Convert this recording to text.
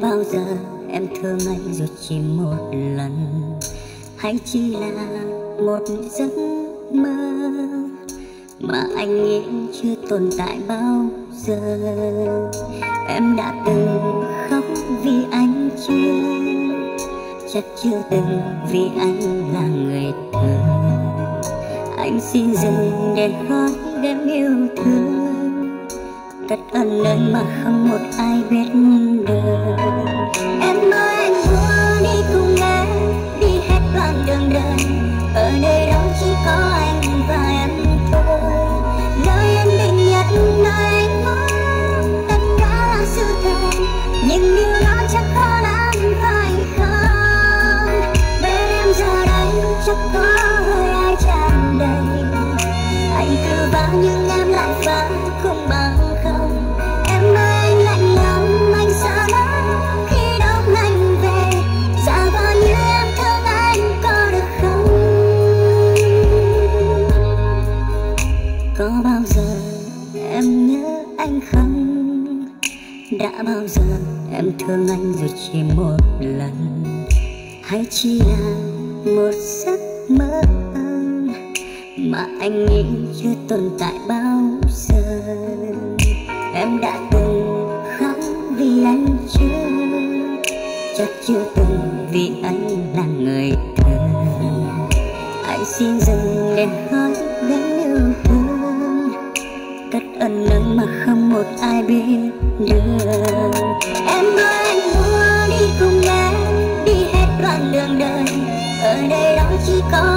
bao giờ em thương anh dù chỉ một lần, hay chỉ là một giấc mơ mà anh nghĩ chưa tồn tại bao giờ. Em đã từng khóc vì anh chưa, chắc chưa từng vì anh là người thơ. Anh xin dừng để hỏi em yêu thương, cất ân nơi mà không một ai biết được. Em ơi anh muốn đi cùng em, đi hết đoạn đường đời, ở nơi đó chỉ có anh và em thôi. Nơi yên bình nhất, nơi anh muốn tất cả là sự thật, nhưng điều đó chắc khó lắm phải không? Bên em giờ đây chắc có hơi ai tràn đầy, anh cứ vào nhưng em lại phá không bằng không. Em ơi anh lạnh lắm, anh sợ lắm khi đón anh về, giả vờ như em thương anh có được không? Có bao giờ em nhớ anh không? Đã bao giờ em thương anh dù chỉ một lần, hay chỉ là một giấc mơ mà anh nghĩ chưa tồn tại bao giờ. Em đã từng khóc vì anh chưa, chắc chưa từng vì anh là người thơ. Anh xin dừng để hỏi đến yêu thương, cất ân nơi mà không một ai biết được. Em ơi anh muốn đi cùng em, đi hết đoạn đường đời, ở đây đó chỉ có